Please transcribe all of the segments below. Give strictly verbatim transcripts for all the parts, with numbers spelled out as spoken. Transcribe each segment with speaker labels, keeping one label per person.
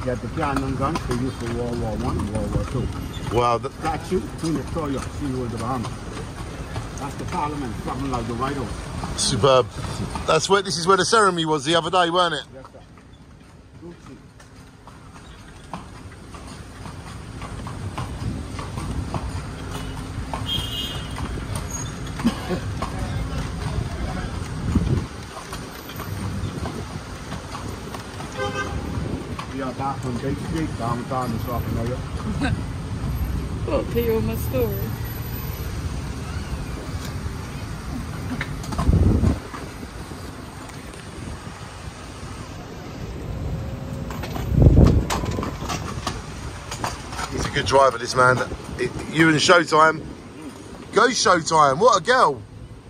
Speaker 1: get the cannon guns they used for World War One and World War Two.
Speaker 2: Wow. The,
Speaker 1: That shoot between the Victoria Sea with the Bahamas. That's the Parliament, something like the White House.
Speaker 2: superb. That's where, this is where the ceremony was the other day, weren't it?
Speaker 1: Yes, sir. Good see. We are back on Bay Street, downtown in South America.
Speaker 3: Well, tell you my story.
Speaker 2: He's a good driver, this man. It, you in Showtime. Go Showtime, what a girl.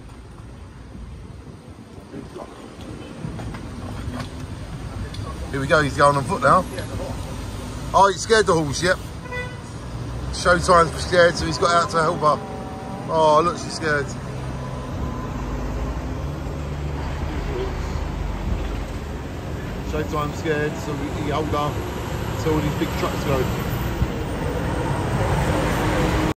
Speaker 2: Here we go, he's going on foot now. Oh, he's scared the horse, yep. Showtime's scared, so he's got out to help her. Oh, look, she's scared. Showtime's scared, so he held her. So all these big trucks go.